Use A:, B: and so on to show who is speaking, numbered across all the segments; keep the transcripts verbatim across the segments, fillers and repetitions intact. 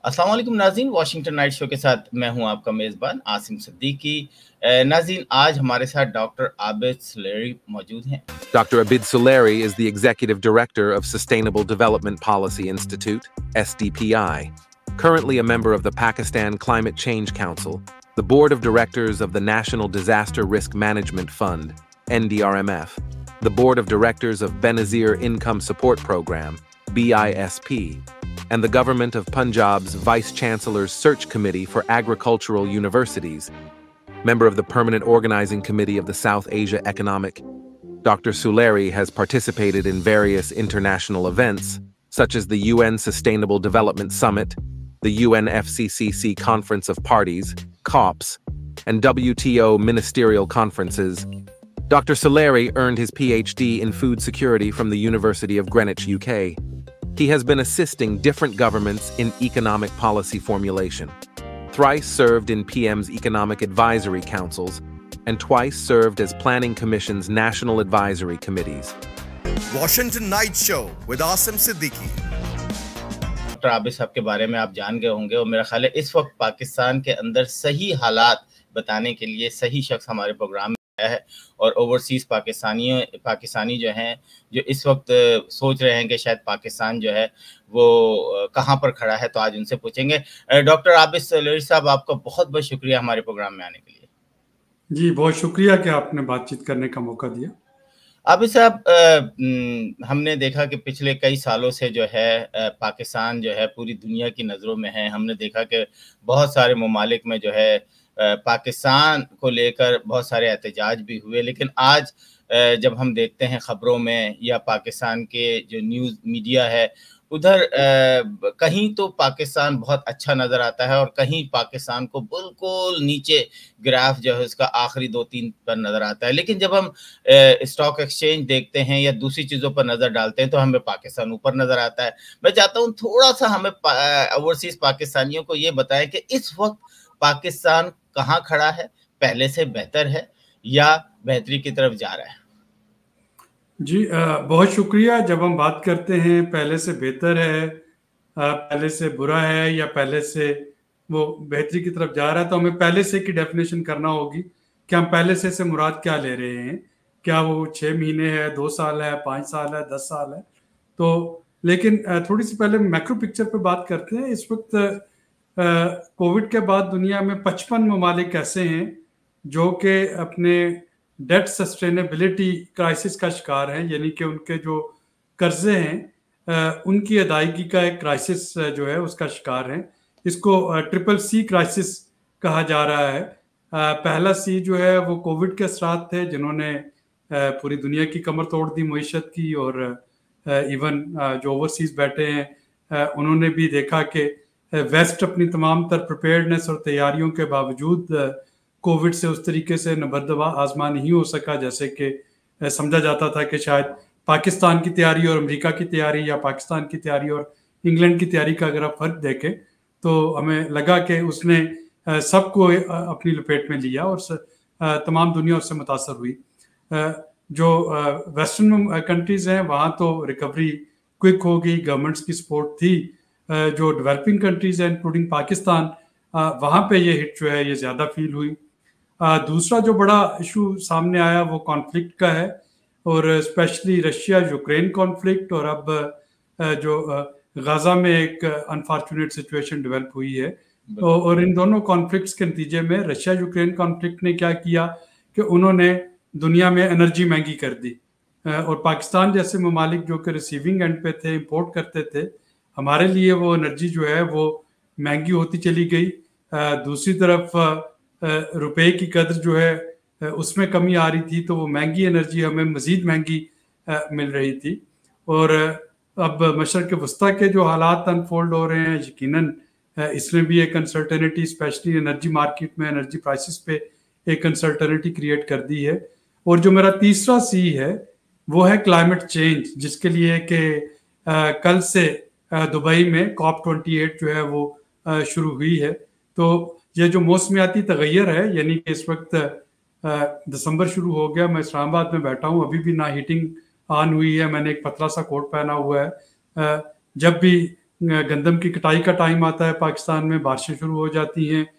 A: अस्सलाम वालेकुम नाज़रीन, वाशिंगटन नाइट शो के साथ मैं हूं आपका मेज़बान आसिम सिद्दीकी। नाज़रीन, आज हमारे साथ डॉक्टर आबिद सुलेरी मौजूद हैं।
B: Doctor Abid Suleri is the Executive Director of Sustainable Development Policy Institute, S D P I, currently a member of the Pakistan Climate Change Council, the Board of Directors of the National Disaster Risk Management Fund, N D R M F, the Board of Directors of Benazir Income Support Program, B I S P, and the Government of Punjab's Vice Chancellor's Search Committee for Agricultural Universities, member of the Permanent Organizing Committee of the South Asia Economic. Doctor Suleri has participated in various international events, such as the U N Sustainable Development Summit, the U N F C C C Conference of Parties, COPs, and W T O ministerial conferences. Doctor Suleri earned his P H D in food security from the University of Greenwich, U K. He has been assisting different governments in economic policy formulation. Thrice served in P M's Economic Advisory Councils, and twice served as Planning Commission's National Advisory Committees.
C: Washington Night Show with Asim Siddiqui.
A: Doctor Abid साहब के बारे में आप जान गए होंगे और मेरा ख्याल है इस वक्त पाकिस्तान के अंदर सही हालात बताने के लिए सही शख्स हमारे प्रोग्राम में आया है। और ओवरसीज पाकिस्तानियों पाकिस्तानी जो हैं, जो इस वक्त सोच रहे हैं कि शायद पाकिस्तान जो है वो कहाँ पर खड़ा है, तो आज उनसे पूछेंगे। डॉक्टर आबिद सुलेरी साहब, आपका बहुत बहुत शुक्रिया हमारे प्रोग्राम में आने के लिए।
D: जी, बहुत शुक्रिया कि आपने बातचीत करने का मौका दिया।
A: आबिद साहब, हमने देखा कि पिछले कई सालों से जो है पाकिस्तान जो है पूरी दुनिया की नज़रों में है। हमने देखा कि बहुत सारे ममालिक में जो है पाकिस्तान को लेकर बहुत सारे एहतजाज भी हुए, लेकिन आज जब हम देखते हैं ख़बरों में या पाकिस्तान के जो न्यूज़ मीडिया है उधर कहीं तो पाकिस्तान बहुत अच्छा नज़र आता है और कहीं पाकिस्तान को बिल्कुल नीचे ग्राफ जो है उसका आखिरी दो तीन पर नज़र आता है। लेकिन जब हम स्टॉक एक्सचेंज देखते हैं या दूसरी चीज़ों पर नज़र डालते हैं तो हमें पाकिस्तान ऊपर नज़र आता है। मैं चाहता हूँ थोड़ा सा हमें ओवरसीज़ पाकिस्तानियों को ये बताएं कि इस वक्त पाकिस्तान कहाँ खड़ा है, पहले से बेहतर है या बेहतरी की तरफ जा रहा है?
D: जी, बहुत शुक्रिया। जब हम बात करते हैं पहले से बेहतर है, पहले से बुरा है या पहले से वो बेहतरी की तरफ जा रहा है, तो हमें पहले से की डेफिनेशन करना होगी कि हम पहले से से मुराद क्या ले रहे हैं। क्या वो छः महीने है, दो साल है, पाँच साल है, दस साल है? तो लेकिन थोड़ी सी पहले मैक्रो पिक्चर पे बात करते हैं। इस वक्त कोविड के बाद दुनिया में पचपन ममालिक ऐसे हैं जो कि अपने डेट सस्टेनेबिलिटी क्राइसिस का शिकार हैं, यानी कि उनके जो कर्जे हैं उनकी अदायगी का एक क्राइसिस जो है उसका शिकार हैं। इसको ट्रिपल सी क्राइसिस कहा जा रहा है। पहला सी जो है वो कोविड के असरात थे जिन्होंने पूरी दुनिया की कमर तोड़ दी मईशत की, और इवन जो ओवरसीज बैठे हैं उन्होंने भी देखा कि वेस्ट अपनी तमाम तर प्रिपेयर्डनेस और तैयारियों के बावजूद कोविड से उस तरीके से नबरदवा आजमा नहीं हो सका जैसे कि समझा जाता था कि शायद पाकिस्तान की तैयारी और अमेरिका की तैयारी या पाकिस्तान की तैयारी और इंग्लैंड की तैयारी का अगर आप फ़र्क देखें तो हमें लगा कि उसने सबको अपनी लपेट में लिया और तमाम दुनिया उससे मुतासर हुई। जो वेस्टर्न कंट्रीज़ हैं वहाँ तो रिकवरी क्विक हो गई, गवर्नमेंट्स की सपोर्ट थी। जो डेवलपिंग कंट्रीज़ हैं इंक्लूडिंग पाकिस्तान, वहाँ पे ये हिट जो है ये ज़्यादा फील हुई। आ, दूसरा जो बड़ा इशू सामने आया वो कॉन्फ्लिक्ट का है, और स्पेशली रशिया यूक्रेन कॉन्फ्लिक्ट, और अब जो गाज़ा में एक अनफॉर्चुनेट सिचुएशन डेवलप हुई है। तो और इन दोनों कॉन्फ्लिक्ट्स के नतीजे में रशिया यूक्रेन कॉन्फ्लिक्ट ने क्या किया कि उन्होंने दुनिया में एनर्जी महंगी कर दी, और पाकिस्तान जैसे ममालिक जो कि रिसीविंग एंड पे थे, इंपोर्ट करते थे, हमारे लिए वो एनर्जी जो है वो महंगी होती चली गई। दूसरी तरफ रुपए की कदर जो है उसमें कमी आ रही थी, तो वो महंगी एनर्जी हमें मज़ीद महंगी मिल रही थी। और अब मशरक़ वस्ता के जो हालात अनफोल्ड हो रहे हैं, यकीनन इसमें भी एक अनसर्टेनिटी स्पेशली एनर्जी मार्केट में एनर्जी प्राइसेस पे एक अनसर्टेनिटी क्रिएट कर दी है। और जो मेरा तीसरा सी है वो है क्लाइमेट चेंज, जिसके लिए कि कल से दुबई में कॉप ट्वेंटी एट जो है वो शुरू हुई है। तो ये जो मौसमियाती तगैर है, यानी कि इस वक्त दिसंबर शुरू हो गया, मैं इस्लामाबाद में बैठा हूँ, अभी भी ना हीटिंग ऑन हुई है, मैंने एक पतला सा कोट पहना हुआ है। जब भी گندم کی کٹائی کا ٹائم آتا ہے پاکستان میں، بارشیں شروع ہو جاتی ہیں،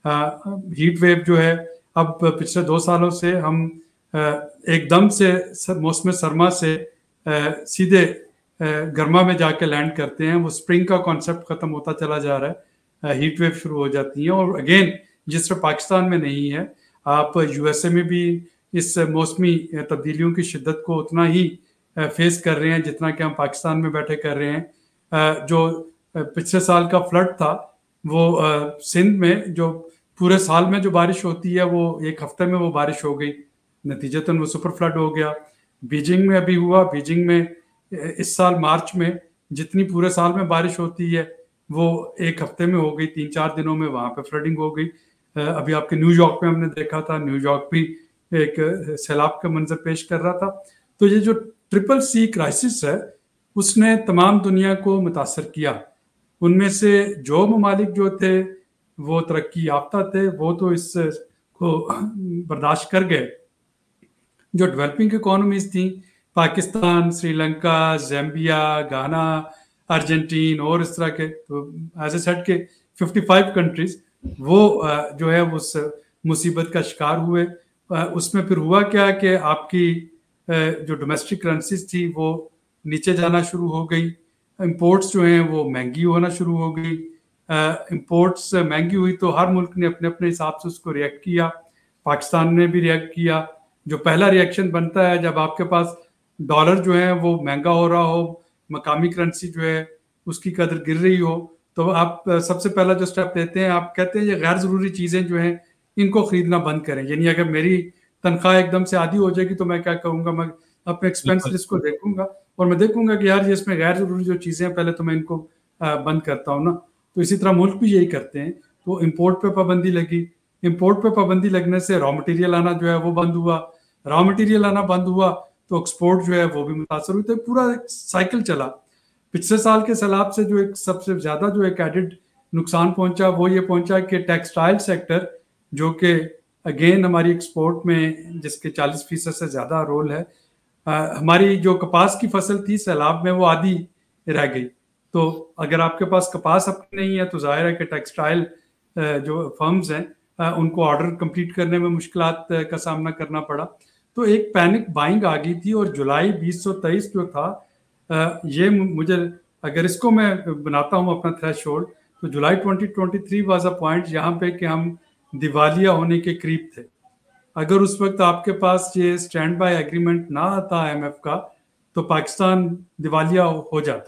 D: ہیٹ ویو جو ہے اب پچھلے دو سالوں سے ہم ایک دم سے موسم سرما سے سیدھے گرما میں جا کے لینڈ کرتے ہیں. وہ اسپرنگ کا کانسیپٹ ختم ہوتا چلا جا رہا ہے، ہیٹ ویو شروع ہو جاتی ہیں. اور اگین جس طرح پاکستان میں نہیں ہے، آپ یو ایس اے میں بھی اس موسمی تبدیلیوں کی شدت کو اتنا ہی فیس کر رہے ہیں جتنا کہ ہم پاکستان میں بیٹھے کر رہے ہیں. جو پچھلے سال کا فلڈ تھا وہ سندھ میں جو پورے سال میں جو بارش ہوتی ہے وہ ایک ہفتے میں وہ بارش ہو گئی، نتیجتاً وہ سپر فلڈ ہو گیا. بیجنگ میں ابھی ہوا، بیجنگ میں اس سال مارچ میں جتنی پورے سال میں بارش ہوتی ہے وہ ایک ہفتے میں ہو گئی، تین چار دنوں میں وہاں پہ فلڈنگ ہو گئی. ابھی آپ کے نیو یارک میں ہم نے دیکھا تھا، نیو یارک بھی ایک سیلاب کا منظر پیش کر رہا تھا. تو یہ جو ٹرپل سی کرائسس ہے اس نے تمام دنیا کو متاثر کیا. ان میں سے جو ممالک جو تھے وہ ترقی یافتہ تھے وہ تو اس کو برداشت کر گئے. جو ڈیولپنگ اکانومیز تھیں، Pakistan, Sri Lanka, Zambia, Ghana, Argentine اور اس طرح کے ایز اے سیٹ کے ففٹی فائیو کنٹریز، وہ جو ہے اس مصیبت کا شکار ہوئے. اس میں پھر ہوا کیا کہ آپ کی جو ڈومیسٹک کرنسیز تھی وہ نیچے جانا شروع ہو گئی، امپورٹس جو ہیں وہ مہنگی ہونا شروع ہو گئی. امپورٹس مہنگی ہوئی تو ہر ملک نے اپنے اپنے حساب سے اس کو ریئیکٹ کیا. پاکستان نے بھی ریئیکٹ کیا. جو پہلا ریئیکشن بنتا ہے جب آپ کے پاس ڈالر جو ہے وہ مہنگا ہو رہا ہو، مقامی کرنسی جو ہے اس کی قدر گر رہی ہو، تو آپ سب سے پہلا جو سٹیپ لیتے ہیں، آپ کہتے ہیں یہ غیر ضروری چیزیں جو ہیں ان کو خریدنا بند کریں. یعنی اگر میری تنخواہ ایک دم سے آدھی ہو جائے گی تو میں کیا کہوں گا، میں اپنے ایکسپینس لسٹ کو دیکھوں گا اور میں دیکھوں گا کہ یار یہ اس میں غیر ضروری جو چیزیں ہیں پہلے تو میں ان کو بند کرتا ہوں نا. تو اسی طرح ملک بھی یہی کرتے ہیں. تو امپورٹ پہ پابندی لگی، امپورٹ پہ پابندی لگنے سے را مٹیریل آنا جو ہے وہ بند ہوا، را مٹیریل آنا بند ہوا تو ایکسپورٹ جو ہے وہ بھی متاثر ہوئی. تو پورا ایک سائیکل چلا. پچھلے سال کے سیلاب سے جو ایک سب سے زیادہ جو ایک ایڈڈ نقصان پہنچا وہ یہ پہنچا کہ ٹیکسٹائل سیکٹر جو کہ اگین ہماری ایکسپورٹ میں جس کے چالیس فیصد سے زیادہ رول ہے، ہماری جو کپاس کی فصل تھی سیلاب میں وہ آدھی رہ گئی. تو اگر آپ کے پاس کپاس اپنی نہیں ہے تو ظاہر ہے کہ ٹیکسٹائل جو فرمز ہیں ان کو آرڈر کمپلیٹ کرنے میں مشکلات کا سامنا کرنا پڑا. تو ایک پینک بائنگ آ گئی تھی. اور جولائی بیس سو تیئیس جو تھا، یہ مجھے اگر اس کو میں بناتا ہوں اپنا تھریش ہولڈ، تو July twenty twenty three was a point یہاں پہ کہ ہم دیوالیہ ہونے کے قریب تھے. اگر اس وقت آپ کے پاس یہ اسٹینڈ بائی ایگریمنٹ نہ آتا ایم ایف کا تو پاکستان دیوالیہ ہو جاتا.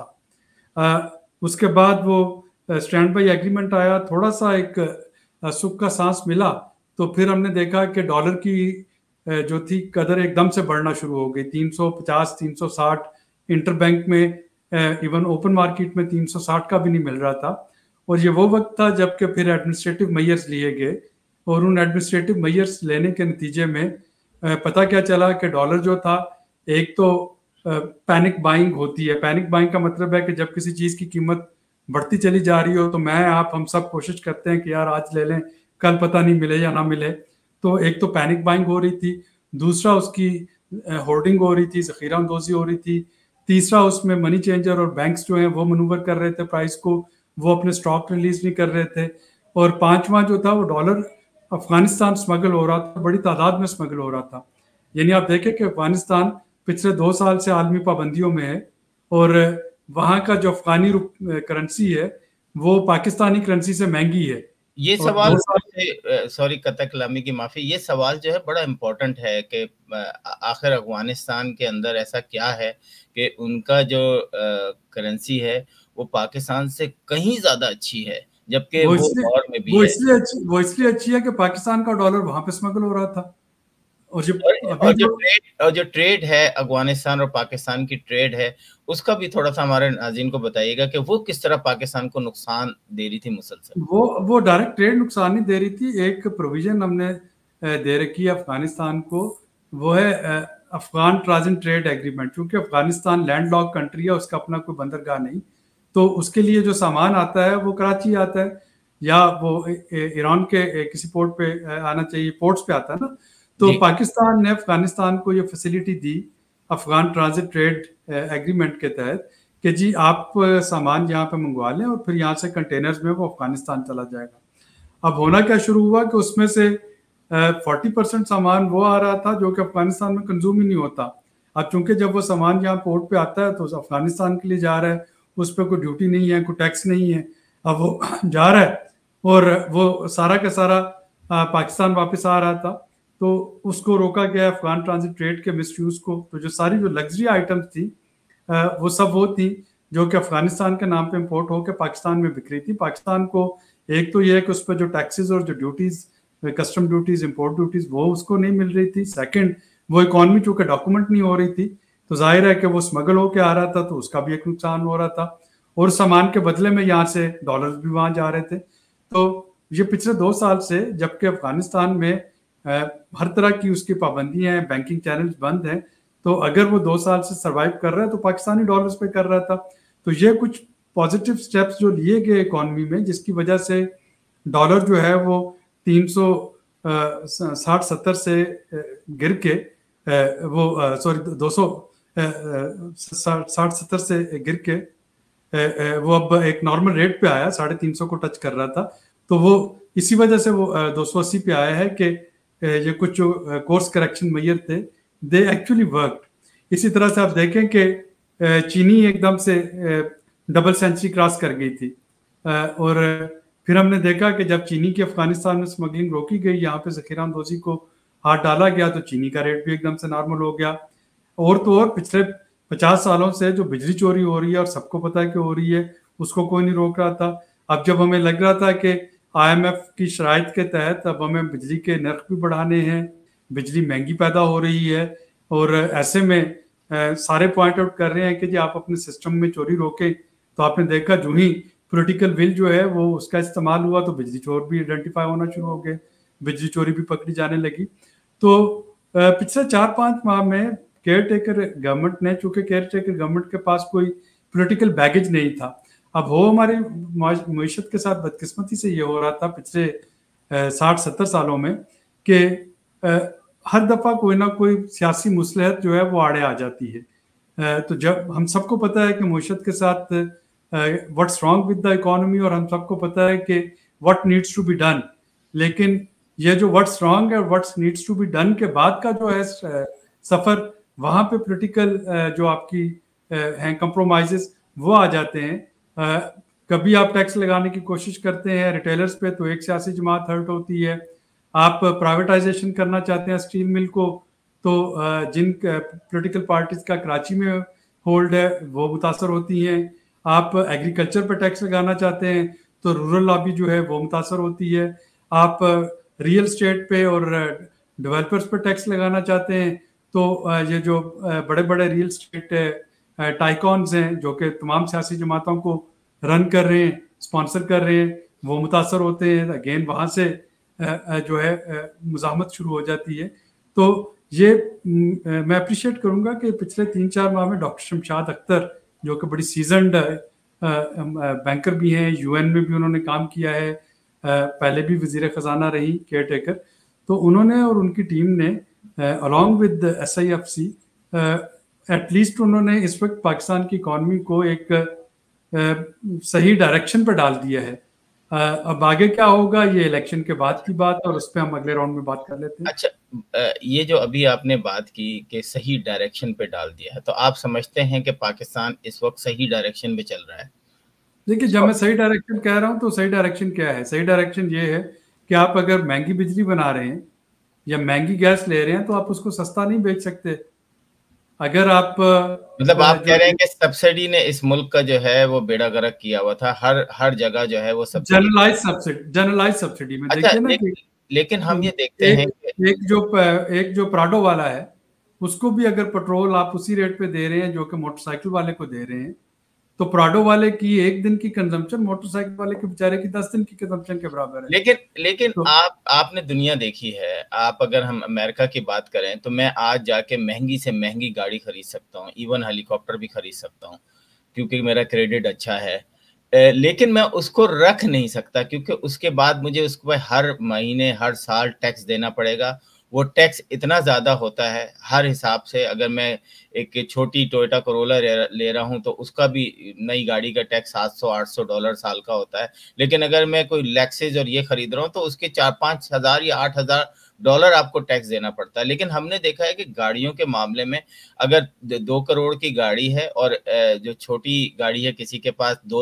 D: اس کے بعد وہ اسٹینڈ بائی ایگریمنٹ آیا، تھوڑا سا ایک سکھ کا سانس ملا تو پھر ہم نے دیکھا کہ ڈالر کی جو تھی قدر ایک دم سے بڑھنا شروع ہو گئی. تین سو پچاس تین سو ساٹھ انٹر بینک میں، ایون اوپن مارکیٹ میں تین سو ساٹھ کا بھی نہیں مل رہا تھا. اور یہ وہ وقت تھا جب کہ پھر ایڈمنسٹریٹو میئرز لیے گئے اور ان ایڈمنسٹریٹو میئرز لینے کے نتیجے میں پتہ کیا چلا کہ ڈالر جو تھا، ایک تو پینک بائنگ ہوتی ہے. پینک بائنگ کا مطلب ہے کہ جب کسی چیز کی قیمت بڑھتی چلی جا رہی ہو تو میں آپ ہم سب کوشش کرتے ہیں کہ یار آج لے لیں، کل پتہ نہیں ملے یا نہ ملے. تو ایک تو پینک بائنگ ہو رہی تھی، دوسرا اس کی ہولڈنگ ہو رہی تھی، ذخیرہ اندوزی ہو رہی تھی، تیسرا اس میں منی چینجر اور بینکس جو ہیں وہ منور کر رہے تھے پرائز کو، وہ اپنے سٹاک ریلیز نہیں کر رہے تھے، اور پانچواں جو تھا وہ ڈالر افغانستان سمگل ہو رہا تھا، بڑی تعداد میں سمگل ہو رہا تھا. یعنی آپ دیکھیں کہ افغانستان پچھلے دو سال سے عالمی پابندیوں میں ہے اور وہاں کا جو افغانی کرنسی ہے وہ پاکستانی کرنسی سے مہنگی ہے.
A: یہ سوال سوری قطع کلامی کی معافی، یہ سوال جو ہے بڑا امپورٹنٹ ہے کہ آخر افغانستان کے اندر ایسا کیا ہے کہ ان کا جو کرنسی ہے وہ پاکستان سے کہیں زیادہ اچھی ہے، جبکہ وہ دور میں بھی
D: وہ اس لیے وہ اس لیے اچھی ہے کہ پاکستان کا ڈالر وہاں پہ سمگل ہو رہا تھا.
A: اور جو اور جو ٹریڈ اور جو ٹریڈ ہے افغانستان اور پاکستان کی ٹریڈ ہے، اس کا بھی تھوڑا سا ہمارے ناظرین کو بتائیے گا کہ وہ کس طرح پاکستان کو نقصان دے رہی تھی مسلسل.
D: وہ وہ ڈائریکٹ ٹریڈ نقصان نہیں دے رہی تھی. ایک پروویژن ہم نے دے رکھی ہے افغانستان کو، وہ ہے افغان ٹرانزٹ ٹریڈ ایگریمنٹ. کیونکہ افغانستان لینڈ لاک کنٹری ہے، اس کا اپنا کوئی بندرگاہ نہیں، تو اس کے لیے جو سامان آتا ہے وہ کراچی آتا ہے یا وہ ایران کے کسی پورٹ پہ آنا چاہیے، پورٹس پہ آتا ہے نا. تو جی. پاکستان نے افغانستان کو یہ فیسلٹی دی افغان ٹرانزٹ ٹریڈ ایگریمنٹ کے تحت کہ جی آپ سامان یہاں پہ منگوا لیں اور پھر یہاں سے کنٹینرز میں وہ افغانستان چلا جائے گا. اب ہونا کیا شروع ہوا کہ اس میں سے فورٹی پرسینٹ سامان وہ آ رہا تھا جو کہ افغانستان میں کنزوم ہی نہیں ہوتا. اب چونکہ جب وہ سامان یہاں پورٹ پہ آتا ہے تو افغانستان کے لیے جا رہا ہے, اس پہ کوئی ڈیوٹی نہیں ہے, کوئی ٹیکس نہیں ہے. اب وہ جا رہا ہے اور وہ سارا کا سارا پاکستان واپس آ رہا تھا, تو اس کو روکا گیا افغان ٹرانزٹ ٹریڈ کے مس یوز کو. تو جو ساری جو لگژری آئٹمس تھی وہ سب وہ تھیں جو کہ افغانستان کے نام پہ امپورٹ ہو کے پاکستان میں بک رہی تھی. پاکستان کو ایک تو یہ ہے کہ اس پہ جو ٹیکسز اور جو duties, custom duties, import duties, وہ اس کو نہیں مل رہی تھی. سیکنڈ, وہ اکانومی چونکہ ڈاکومنٹ نہیں ہو رہی تھی تو ظاہر ہے کہ وہ اسمگل ہو کے آ رہا تھا, تو اس کا بھی ایک نقصان ہو رہا تھا, اور سامان کے بدلے میں یہاں سے ڈالرز بھی وہاں جا رہے تھے. تو یہ پچھلے دو سال سے جبکہ افغانستان میں ہر طرح کی اس کی پابندیاں ہیں, بینکنگ چینلز بند ہیں, تو اگر وہ دو سال سے سروائیو کر رہا ہے تو پاکستانی ڈالرز پہ کر رہا تھا. تو یہ کچھ پازیٹیو سٹیپس جو لیے گئے اکانومی میں, جس کی وجہ سے ڈالر جو ہے وہ تین سو ساٹھ ستر سے گر کے وہ سوری دو سو ساٹھ ستر سے گر کے وہ اب ایک نارمل ریٹ پہ آیا, ساڑھے تین سو کو ٹچ کر رہا تھا. تو وہ اسی وجہ سے وہ دو سو اسی پہ آیا ہے کہ یہ کچھ جو کورس کریکشن میئر تھے دے ایکچولی ورکڈ. اسی طرح سے آپ دیکھیں کہ چینی ایک دم سے ڈبل سینچری کراس کر گئی تھی, اور پھر ہم نے دیکھا کہ جب چینی کی افغانستان میں اسمگلنگ روکی گئی, یہاں پہ ذخیرہ اندوزی کو ہاتھ ڈالا گیا, تو چینی کا ریٹ بھی ایک دم سے نارمل ہو گیا. اور تو اور پچھلے پچاس سالوں سے جو بجلی چوری ہو رہی ہے اور سب کو پتا ہے کہ ہو رہی ہے, اس کو کوئی نہیں روک رہا تھا. اب جب ہمیں لگ رہا تھا کہ آئی ایم ایف کی شرائط کے تحت اب ہمیں بجلی کے نرخ بھی بڑھانے ہیں, بجلی مہنگی پیدا ہو رہی ہے, اور ایسے میں سارے پوائنٹ آؤٹ کر رہے ہیں کہ جی آپ اپنے سسٹم میں چوری روکیں, تو آپ نے دیکھا جو ہی پولیٹیکل ول جو ہے وہ اس کا استعمال ہوا تو بجلی چور بھی آئیڈینٹیفائی ہونا شروع ہو گئے, بجلی چوری بھی پکڑی جانے لگی. تو پچھلے چار پانچ ماہ میں کیئر ٹیکر گورنمنٹ نے, چونکہ کیئر ٹیکر گورنمنٹ کے پاس کوئی پولیٹیکل بیگیج نہیں تھا, اب وہ ہماری معیشت کے ساتھ بدقسمتی سے یہ ہو رہا تھا پچھلے ساٹھ ستر سالوں میں کہ ہر دفعہ کوئی نہ کوئی سیاسی مصلحت جو ہے وہ آڑے آ جاتی ہے. تو جب ہم سب کو پتہ ہے کہ معیشت کے ساتھ what's wrong with the economy, اور ہم سب کو پتہ ہے کہ what needs to be done, لیکن یہ جو واٹس رانگ ہے, what's needs to be done کے بعد کا جو ہے سفر, وہاں پہ پولیٹیکل جو آپ کی ہیں کمپرومائزز وہ آ جاتے ہیں. کبھی آپ ٹیکس لگانے کی کوشش کرتے ہیں ریٹیلرز پہ تو ایک سیاسی جماعت ہرٹ ہوتی ہے, آپ پرائیویٹائزیشن کرنا چاہتے ہیں اسٹیل مل کو تو جن پولیٹیکل پارٹیز کا کراچی میں ہولڈ ہے وہ متاثر ہوتی ہیں, آپ ایگریکلچر پہ ٹیکس لگانا چاہتے ہیں تو رورل لابی جو ہے وہ متاثر ہوتی ہے, آپ ریئل اسٹیٹ پہ اور ڈیولپرز پہ ٹیکس لگانا چاہتے ہیں تو یہ جو بڑے بڑے ریئل اسٹیٹ ٹائیکونز ہیں جو کہ تمام سیاسی جماعتوں کو رن کر رہے ہیں, اسپانسر کر رہے ہیں, وہ متاثر ہوتے ہیں. اگین وہاں سے جو ہے مزاحمت شروع ہو جاتی ہے. تو یہ میں اپریشیٹ کروں گا کہ پچھلے تین چار ماہ میں ڈاکٹر شمشاد اختر جو کہ بڑی سیزنڈ بینکر بھی ہیں, یو این میں بھی انہوں نے کام کیا ہے, پہلے بھی وزیر خزانہ رہی کیئر ٹیکر, تو انہوں نے اور ان کی ٹیم نے along with S I F C at least انہوں نے اس وقت پاکستان کی اکانومی کو ایک صحیح ڈائریکشن پہ ڈال دیا ہے. اب آگے کیا ہوگا یہ الیکشن کے بعد کی بات, اور اس پہ ہم اگلے راؤنڈ میں بات کر لیتے ہیں.
A: اچھا, یہ جو ابھی آپ نے بات کی کہ صحیح ڈائریکشن پہ ڈال دیا ہے, تو آپ سمجھتے ہیں کہ پاکستان اس وقت صحیح ڈائریکشن پہ چل رہا ہے؟
D: دیکھیے, جب میں صحیح ڈائریکشن کہہ رہا ہوں تو صحیح ڈائریکشن کیا ہے؟ صحیح ڈائریکشن یہ ہے کہ آپ اگر مہنگی بجلی بنا رہے ہیں یا مہنگی گیس لے رہے ہیں تو آپ اس کو سستا نہیں بیچ سکتے. اگر آپ
A: مطلب آپ کہہ رہے ہیں کہ سبسڈی نے اس ملک کا جو ہے وہ بیڑا غرق کیا ہوا تھا, ہر ہر جگہ جو ہے وہ
D: جنرلائز سبسڈی جنرلائز سبسڈی میں دیکھیے نا,
A: لیکن ہم یہ دیکھتے ہیں
D: ایک جو ایک جو پراڈو والا ہے اس کو بھی اگر پیٹرول آپ اسی ریٹ پہ دے رہے ہیں جو کہ موٹر سائیکل والے کو دے رہے ہیں, تو پراڈو والے کی ایک دن کی کنزمپشن موٹر سائیکل والے کے بیچارے کی دس دن کی کنزمپشن کے برابر ہے.
A: لیکن لیکن آپ آپ نے دنیا دیکھی ہے, آپ اگر ہم امریکہ کی بات کریں تو میں آج جا کے مہنگی سے مہنگی گاڑی خرید سکتا ہوں, ایون ہیلی کاپٹر بھی خرید سکتا ہوں کیونکہ میرا کریڈٹ اچھا ہے, لیکن میں اس کو رکھ نہیں سکتا کیونکہ اس کے بعد مجھے اس کو ہر مہینے ہر سال ٹیکس دینا پڑے گا, وہ ٹیکس اتنا زیادہ ہوتا ہے ہر حساب سے. اگر میں ایک چھوٹی ٹویوٹا کرولا لے رہا ہوں تو اس کا بھی نئی گاڑی کا ٹیکس سات سو آٹھ سو ڈالر سال کا ہوتا ہے. لیکن اگر میں کوئی لیکسز اور یہ خرید رہا ہوں تو اس کے چار پانچ ہزار یا آٹھ ہزار ڈالر آپ کو ٹیکس دینا پڑتا ہے. لیکن ہم نے دیکھا ہے کہ گاڑیوں کے معاملے میں اگر دو کروڑ کی گاڑی ہے اور جو چھوٹی گاڑی ہے کسی کے پاس دو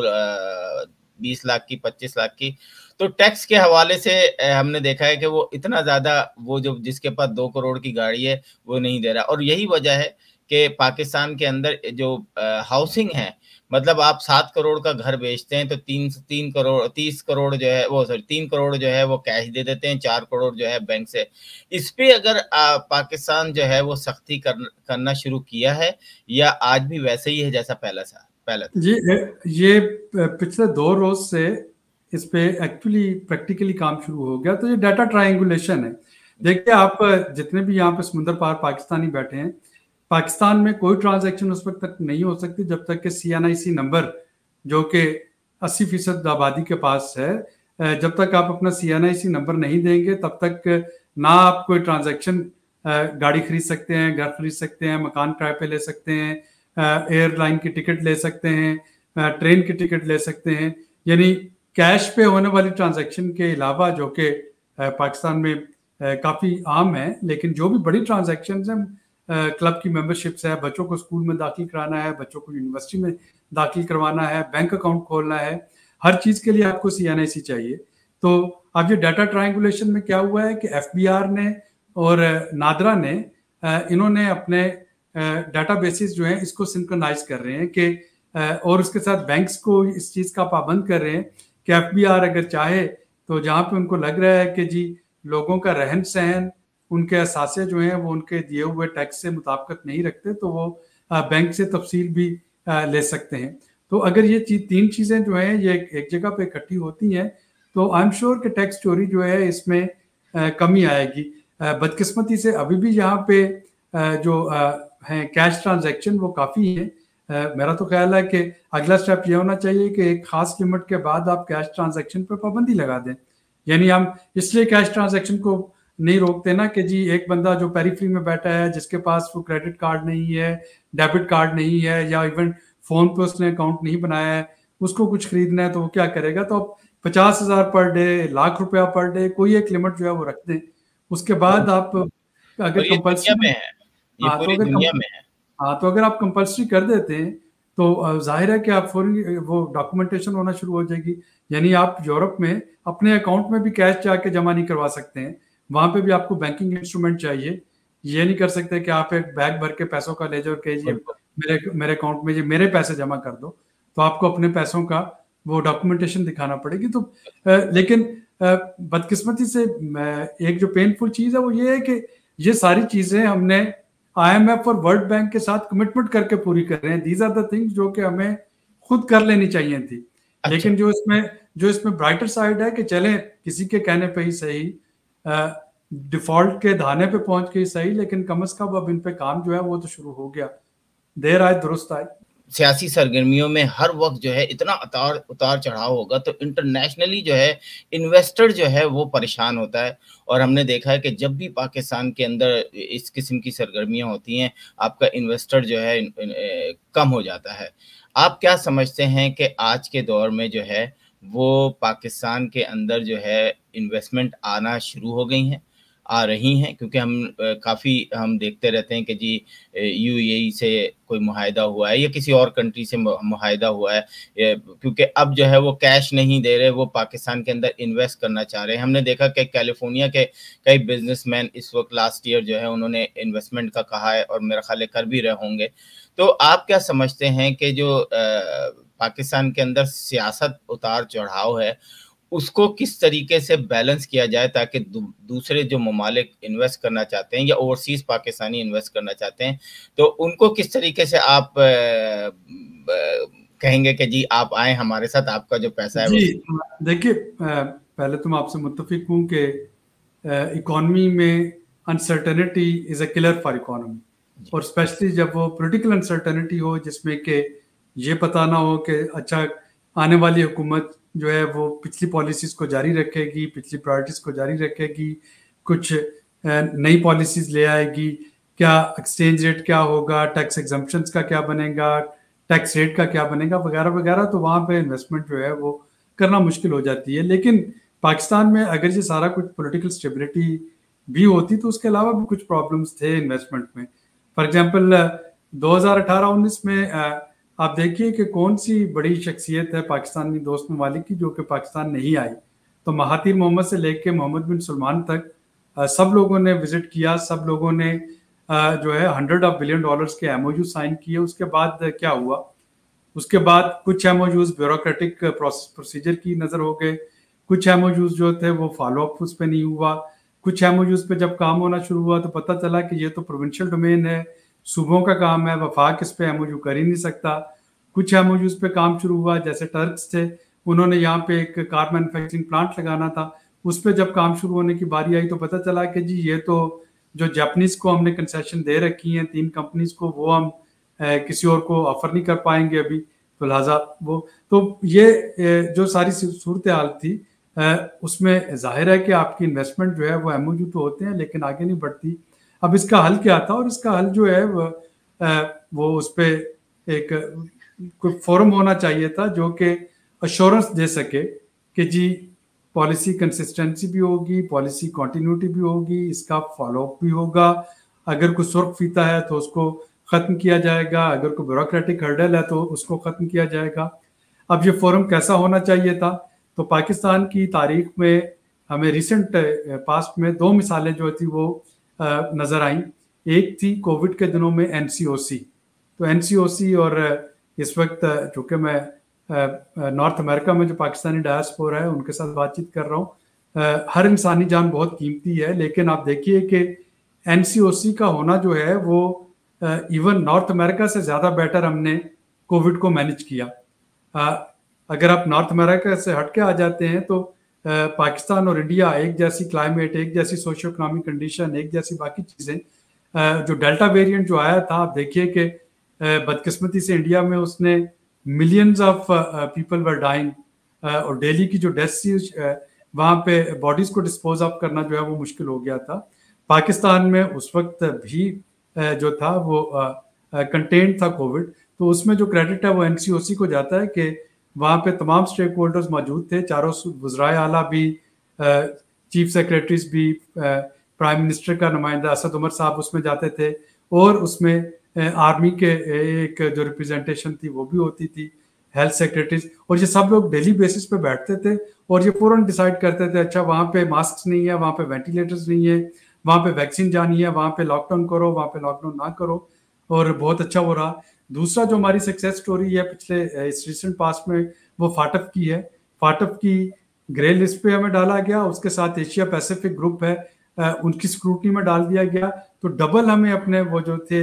A: بیس لاکھ کی پچیس لاکھ کی, تو ٹیکس کے حوالے سے ہم نے دیکھا ہے کہ وہ اتنا زیادہ وہ جو جس کے پاس دو کروڑ کی گاڑی ہے وہ نہیں دے رہا. اور یہی وجہ ہے کہ پاکستان کے اندر جو ہاؤسنگ ہے, مطلب آپ سات کروڑ کا گھر بیچتے ہیں تو تین تین کروڑ تیس کروڑ جو ہے وہ سوری تین کروڑ جو ہے وہ کیش دے دیتے ہیں, چار کروڑ جو ہے بینک سے. اس پہ اگر پاکستان جو ہے وہ سختی کرنا شروع کیا ہے یا آج بھی ویسے ہی ہے جیسا پہلا سا پہلا تھا؟
D: جی یہ پچھلے دو روز سے اس پہ ایکچولی پریکٹیکلی کام شروع ہو گیا. تو یہ ڈیٹا ٹرائنگولیشن ہے. دیکھیے آپ جتنے بھی یہاں پہ سمندر پار پاکستانی بیٹھے ہیں, پاکستان میں کوئی ٹرانزیکشن اس وقت تک نہیں ہو سکتی جب تک کہ سی این آئی سی نمبر جو کہ اسی فیصد آبادی کے پاس ہے, جب تک آپ اپنا سی این آئی سی نمبر نہیں دیں گے تب تک نہ آپ کوئی ٹرانزیکشن گاڑی خرید سکتے ہیں, گھر خرید سکتے ہیں, مکان کرائے پہ لے سکتے ہیں, ایئر لائن کی ٹکٹ لے سکتے ہیں, ٹرین کی ٹکٹ لے سکتے ہیں. یعنی کیش پہ ہونے والی ٹرانزیکشن کے علاوہ جو کہ پاکستان میں کافی عام ہے, لیکن جو بھی بڑی ٹرانزیکشنز ہیں, کلب کی ممبرشپس ہے, بچوں کو اسکول میں داخل کرانا ہے, بچوں کو یونیورسٹی میں داخل کروانا ہے, بینک اکاؤنٹ کھولنا ہے, ہر چیز کے لیے آپ کو سی این آئی سی چاہیے. تو اب یہ ڈیٹا ٹرائنگولیشن میں کیا ہوا ہے کہ ایف بی آر نے اور نادرا نے انہوں نے اپنے ڈیٹا بیسز جو ہیں اس کو سنکرونائز کر رہے ہیں کہ اور اس کے ساتھ بینکس کو اس چیز کا پابند کر رہے ہیں کہ ایف بی آر اگر چاہے تو جہاں پہ ان کو لگ رہا ہے کہ جی لوگوں کا رہن سہن, ان کے اثاثے جو ہیں وہ ان کے دیے ہوئے ٹیکس سے مطابقت نہیں رکھتے, تو وہ بینک سے تفصیل بھی لے سکتے ہیں. تو اگر یہ چیز تین چیزیں جو ہیں یہ ایک جگہ پہ اکٹھی ہوتی ہیں تو آئی ایم شیور کہ ٹیکس چوری جو ہے اس میں کمی آئے گی. بدقسمتی سے ابھی بھی یہاں پہ جو ہیں کیش ٹرانزیکشن وہ کافی ہیں. میرا تو خیال ہے کہ اگلا سٹیپ یہ ہونا چاہیے کہ ایک خاص لمٹ کے بعد آپ کیش ٹرانزیکشن پہ پابندی لگا دیں. یعنی ہم اس لیے کیش ٹرانزیکشن کو نہیں روکتے نا کہ جی ایک بندہ جو پیریفری میں بیٹھا ہے جس کے پاس وہ کریڈٹ کارڈ نہیں ہے, ڈیبٹ کارڈ نہیں ہے, یا ایون فون پہ اس نے اکاؤنٹ نہیں بنایا ہے, اس کو کچھ خریدنا ہے تو وہ کیا کرے گا؟ تو پچاس ہزار پر ڈے, لاکھ روپیہ پر ڈے, کوئی ایک لمٹ جو ہے وہ رکھ دیں. اس کے بعد آپ اگر کمپلسری ہاں تو اگر ہاں تو اگر آپ کمپلسری کر دیتے ہیں تو ظاہر ہے کہ آپ فوری وہ ڈاکومنٹیشن ہونا شروع ہو جائے گی. یعنی آپ یورپ میں اپنے اکاؤنٹ میں بھی کیش جا کے جمع نہیں کروا سکتے ہیں, وہاں پہ بھی آپ کو بینکنگ انسٹرومنٹ چاہیے. یہ نہیں کر سکتے کہ آپ ایک بیگ بھر کے پیسوں کا لے جاؤ کہ جی میرے میرے اکاؤنٹ میں جی میرے پیسے جمع کر دو, تو آپ کو اپنے پیسوں کا وہ ڈاکومنٹیشن دکھانا پڑے گی. تو لیکن بدقسمتی سے ایک جو پینفل چیز ہے وہ یہ ہے کہ یہ ساری چیزیں ہم نے آئی ایم ایف اور ورلڈ بینک کے ساتھ کمٹمنٹ کر کے پوری کر رہے ہیں. دیز آر دا تھنگز جو کہ ہمیں خود کر لینی چاہیے تھی. لیکن جو اس میں جو اس میں برائٹر سائڈ ہے کہ چلیں کسی کے کہنے پہ ہی صحیح, ڈیفالٹ کے دھانے پہ پہنچ کے ہی صحیح, لیکن کم از کم اب ان پہ کام جو ہے وہ تو شروع ہو گیا. دیر آئے درست آئے.
A: سیاسی سرگرمیوں میں ہر وقت جو ہے اتنا اتار اتار چڑھاؤ ہوگا تو انٹرنیشنلی جو ہے انویسٹر جو ہے وہ پریشان ہوتا ہے. اور ہم نے دیکھا ہے کہ جب بھی پاکستان کے اندر اس قسم کی سرگرمیاں ہوتی ہیں آپ کا انویسٹر جو ہے کم ہو جاتا ہے. آپ کیا سمجھتے ہیں کہ آج کے دور میں جو ہے وہ پاکستان کے اندر جو ہے انویسٹمنٹ آنا شروع ہو گئی ہیں, آ رہی ہیں؟ کیونکہ ہم کافی ہم دیکھتے رہتے ہیں کہ جی یو اے ای سے کوئی معاہدہ ہوا ہے یا کسی اور کنٹری سے معاہدہ ہوا ہے, کیونکہ اب جو ہے وہ کیش نہیں دے رہے, وہ پاکستان کے اندر انویسٹ کرنا چاہ رہے ہیں. ہم نے دیکھا کہ کیلیفورنیا کے کئی بزنس مین اس وقت لاسٹ ایئر جو ہے انہوں نے انویسٹمنٹ کا کہا ہے اور میرا خیال ہے کر بھی رہے ہوں گے. تو آپ کیا سمجھتے ہیں کہ جو پاکستان کے اندر سیاست اتار چڑھاؤ ہے اس کو کس طریقے سے بیلنس کیا جائے تاکہ دوسرے جو ممالک انویسٹ کرنا چاہتے ہیں یا اوورسیز پاکستانی انویسٹ کرنا چاہتے ہیں تو ان کو کس طریقے سے آپ کہیں گے کہ جی آپ آئیں ہمارے ساتھ, آپ کا جو پیسہ ہے؟
D: جی دیکھیے پہلے تو میں آپ سے متفق ہوں کہ اکانومی میں uncertainty is a killer for economy, اور اسپیشلی جب وہ پولیٹیکل انسرٹنٹی ہو جس میں کہ یہ پتہ نہ ہو کہ اچھا آنے والی حکومت جو ہے وہ پچھلی پالیسیز کو جاری رکھے گی, پچھلی پرائرٹیز کو جاری رکھے گی, کچھ नई पॉलिसीज ले आएगी, क्या एक्सचेंज रेट क्या होगा, टैक्स एग्जम्पशंस का क्या बनेगा, टैक्स रेट का क्या बनेगा वगैरह वगैरह, तो वहाँ पे इन्वेस्टमेंट जो है वो करना मुश्किल हो जाती है। लेकिन पाकिस्तान में अगर ये सारा कुछ पॉलिटिकल स्टेबिलिटी भी होती तो उसके अलावा भी कुछ प्रॉब्लम्स थे इन्वेस्टमेंट में। फॉर एग्जांपल दो हज़ार अठारह उन्नीस में आप देखिए कि कौन सी बड़ी शख्सियत है पाकिस्तानी दोस्त ममालिक की जो कि पाकिस्तान नहीं आई। तो महातिर मोहम्मद से लेके मोहम्मद बिन सलमान तक सब लोगों ने विजिट किया, सब लोगों ने जो है हंड्रेड ऑफ बिलियन डॉलर्स के एमओयू साइन किए। उसके बाद क्या हुआ, उसके बाद कुछ एमओयूज ब्यूरोक्रेटिक प्रोसीजर की नज़र हो गए, कुछ एमओयूज जो थे वो फॉलो अप उस पर नहीं हुआ, कुछ एमओयूज पे जब काम होना शुरू हुआ तो पता चला कि ये तो प्रोविंशियल डोमेन है, सूबों का काम है, वफाक इस पे एमओयू कर ही नहीं सकता। कुछ एमओयूज पे काम शुरू हुआ, जैसे टर्क्स थे, उन्होंने यहाँ पे एक कार मैन्युफैक्चरिंग प्लांट लगाना था, उस पर जब काम शुरू होने की बारी आई तो पता चला कि जी ये तो जो जापानीज को हमने कंसेशन दे रखी हैं तीन कंपनीज को, वो हम ए, किसी और को ऑफर नहीं कर पाएंगे अभी, तो लिहाजा वो तो ये ए, जो सारी सूरत हाल थी ए, उसमें जाहिर है कि आपकी इन्वेस्टमेंट जो है वो एमओयू तो होते हैं लेकिन आगे नहीं बढ़ती। अब इसका हल क्या था, और इसका हल जो है वो, वो उस पर एक कोई फोरम होना चाहिए था जो कि अश्योरेंस दे सके कि जी पॉलिसी कंसिस्टेंसी भी होगी, पॉलिसी कंटिन्यूटी भी होगी, इसका फॉलोअप भी होगा, अगर कोई सुर्ख फीता है तो उसको ख़त्म किया जाएगा, अगर कोई ब्यूरोक्रेटिक हर्डल है तो उसको ख़त्म किया जाएगा। अब ये फोरम कैसा होना चाहिए था, तो पाकिस्तान की तारीख में हमें रिसेंट पास्ट में दो मिसालें जो थी वो नज़र आईं। एक थी कोविड के दिनों में एनसीओसी, तो एनसीओसी और इस वक्त चूँकि मैं नॉर्थ अमेरिका में जो पाकिस्तानी डायस्पोरा है उनके साथ बातचीत कर रहा हूँ, हर इंसानी जान बहुत कीमती है, लेकिन आप देखिए कि एनसीओसी का होना जो है वो इवन नॉर्थ अमेरिका से ज़्यादा बेटर हमने कोविड को मैनेज किया। अगर आप नॉर्थ अमेरिका से हट के आ जाते हैं तो पाकिस्तान और इंडिया एक जैसी क्लाइमेट, एक जैसी सोशियो इकोनॉमिक कंडीशन, एक जैसी बाकी चीज़ें, जो डेल्टा वेरिएंट जो आया था आप देखिए कि बदकिस्मती से इंडिया में उसने millions of people were dying, और डेली की जो डेथ्स थी वहाँ पे बॉडीज़ को डिस्पोज ऑफ करना जो है वो मुश्किल हो गया था। पाकिस्तान में उस वक्त भी uh, जो था वो कंटेंट uh, था कोविड, तो उसमें जो क्रेडिट है वो एनसीओसी को जाता है कि वहाँ पे तमाम स्टेक होल्डर्स मौजूद थे, चारों वज़राए आला भी, चीफ सेक्रेटरीज भी, प्राइम मिनिस्टर का नुमाइंदा असद उमर साहब उसमें जाते थे, और उसमें आर्मी के एक जो रिप्रेजेंटेशन थी वो भी होती थी, हेल्थ सेक्रेटरीज, और ये सब लोग डेली बेसिस पे बैठते थे और ये फौरन डिसाइड करते थे अच्छा वहाँ पे मास्क नहीं है, वहाँ पे वेंटिलेटर्स नहीं है, वहाँ पे वैक्सीन जानी है, वहाँ पे लॉकडाउन करो, वहाँ पे लॉकडाउन ना करो, और बहुत अच्छा हो रहा। दूसरा जो हमारी सक्सेस स्टोरी है पिछले इस रिसेंट पास्ट में वो फाटफ की है। फाटफ की ग्रे लिस्ट पे हमें डाला गया, उसके साथ एशिया पैसिफिक ग्रुप है उनकी स्क्रूटनी में डाल दिया गया, तो डबल हमें अपने वो जो थे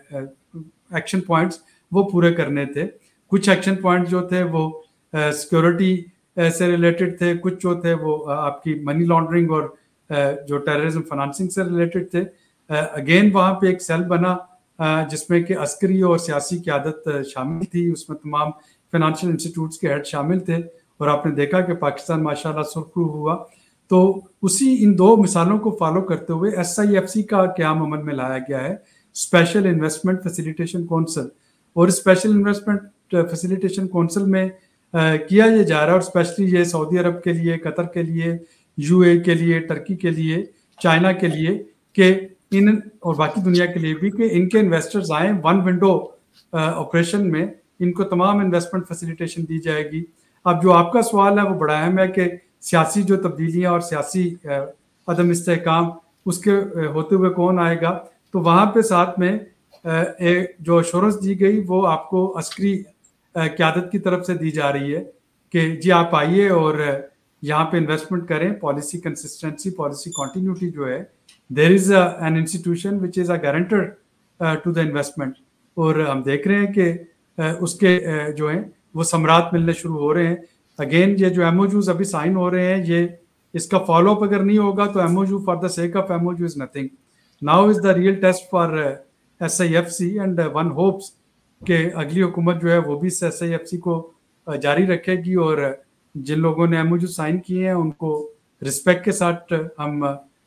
D: एक्शन पॉइंट्स वो पूरे करने थे। कुछ एक्शन पॉइंट जो थे वो सिक्योरिटी से रिलेटेड थे, कुछ जो थे वो आपकी मनी लॉन्ड्रिंग और जो टेररिज्म फाइनेंसिंग से रिलेटेड थे। अगेन वहाँ पे एक सेल बना जिसमें कि अस्करी और सियासी क़यादत शामिल थी, उसमें तमाम फाइनेंशियल इंस्टीट्यूट्स के हेड शामिल थे, और आपने देखा कि पाकिस्तान माशाल्लाह सुरखरू हुआ। तो उसी इन दो मिसालों को फॉलो करते हुए एस आई एफ सी का क़याम अमल में लाया गया है, स्पेशल इन्वेस्टमेंट फैसिलिटेशन काउंसिल, और स्पेशल इन्वेस्टमेंट फैसिलिटेशन काउंसिल में आ, किया ये जा रहा है, और स्पेशली ये सऊदी अरब के लिए, कतर के लिए, यूए के लिए, टर्की के लिए, चाइना के लिए, कि इन और बाकी दुनिया के लिए भी कि इनके इन्वेस्टर्स आए वन विंडो ऑपरेशन में, इनको तमाम इन्वेस्टमेंट फैसिलिटेशन दी जाएगी। अब जो आपका सवाल है वो बड़ा अहम है कि सियासी जो तब्दीलियाँ और सियासी अदम इस्तेहकाम उसके होते हुए कौन आएगा, तो वहाँ पे साथ में एक जो अश्योरेंस दी गई वो आपको अस्करी क़यादत की तरफ से दी जा रही है कि जी आप आइए और यहाँ पे इन्वेस्टमेंट करें, पॉलिसी कंसिस्टेंसी, पॉलिसी कंटिन्यूटी जो है, there is an institution which is a guarantor to the investment, और हम देख रहे हैं कि uh, उसके uh, जो हैं वो समरात मिलने शुरू हो रहे हैं। अगेन ये जो एमओयूज अभी साइन हो रहे हैं, ये इसका फॉलोअप अगर नहीं होगा तो MOU for the sake of MOU is nothing. Now is the real test for S I F C, and one hopes कि अगली हुकूमत जो है वो भी एस आई एफ सी को uh, जारी रखेगी, और जिन लोगों ने एमओयू साइन किए हैं उनको रिस्पेक्ट के साथ हम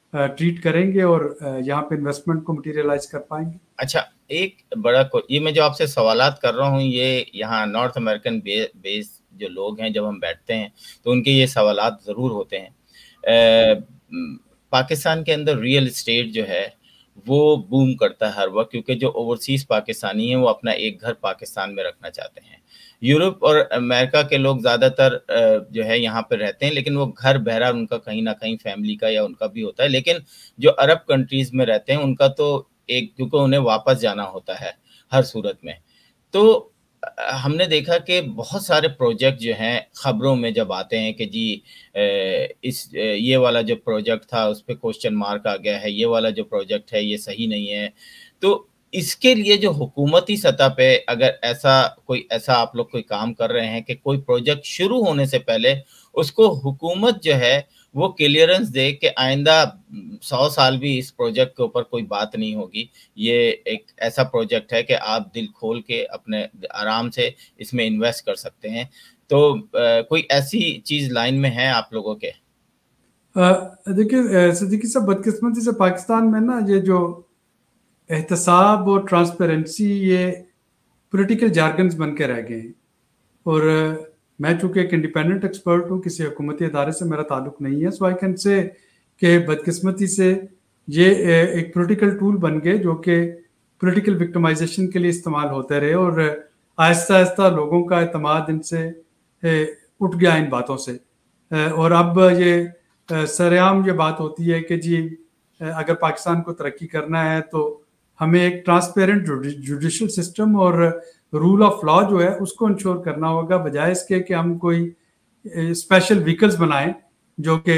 D: ट्रीट करेंगे और यहाँ पे इन्वेस्टमेंट को मटीरियलाइज कर पाएंगे?
A: अच्छा, एक बड़ा को ये मैं जो आपसे सवालात कर रहा हूँ, ये यहाँ नॉर्थ अमेरिकन बे, बेस जो लोग हैं, जब हम बैठते हैं तो उनके ये सवालात ज़रूर होते हैं। आ, पाकिस्तान के अंदर रियल इस्टेट जो है वो बूम करता है हर वक्त, क्योंकि जो ओवरसीज़ पाकिस्तानी हैं वो अपना एक घर पाकिस्तान में रखना चाहते हैं। यूरोप और अमेरिका के लोग ज़्यादातर जो है यहाँ पर रहते हैं, लेकिन वो घर बहरहाल उनका कहीं ना कहीं फैमिली का या उनका भी होता है। लेकिन जो अरब कंट्रीज़ में रहते हैं उनका तो एक, क्योंकि उन्हें वापस जाना होता है हर सूरत में। तो हमने देखा कि बहुत सारे प्रोजेक्ट जो हैं ख़बरों में जब आते हैं कि जी इस ये वाला जो प्रोजेक्ट था उस पर क्वेश्चन मार्क आ गया है, ये वाला जो प्रोजेक्ट है ये सही नहीं है, तो इसके लिए जो हुकूमती सतह पे अगर ऐसा कोई ऐसा आप लोग कोई काम कर रहे हैं कि कोई प्रोजेक्ट शुरू होने से पहले उसको हुकूमत जो है वो क्लियरेंस दे कि आइंदा सौ साल भी इस प्रोजेक्ट के ऊपर कोई बात नहीं होगी, ये एक ऐसा प्रोजेक्ट है कि आप दिल खोल के अपने आराम से इसमें इन्वेस्ट कर सकते हैं, तो आ, कोई ऐसी चीज़ लाइन में है आप लोगों के?
D: देखिए सिद्दीकी साहब, बदकिस्मती से पाकिस्तान में ना ये जो एहतसाब और ट्रांसपेरेंसी ये पॉलिटिकल जार्गन्स बन के रह गए हैं। और मैं चूँकि एक इंडिपेंडेंट एक्सपर्ट हूँ, किसी हुकूमती अदारे से मेरा ताल्लुक नहीं है, सो आई कैन से कि बदकिस्मती से ये एक पॉलिटिकल टूल बन गए जो कि पॉलिटिकल विक्टिमाइजेशन के लिए इस्तेमाल होते रहे, और आहिस्ता आहिस्ता लोगों का एतमाद इनसे उठ गया इन बातों से। और अब ये सरेआम ये बात होती है कि जी अगर पाकिस्तान को तरक्की करना है तो हमें एक ट्रांसपेरेंट जुडिशल सिस्टम और रूल ऑफ लॉ जो है उसको इंश्योर करना होगा, बजाय इसके कि हम कोई स्पेशल व्हीकल्स बनाएं जो कि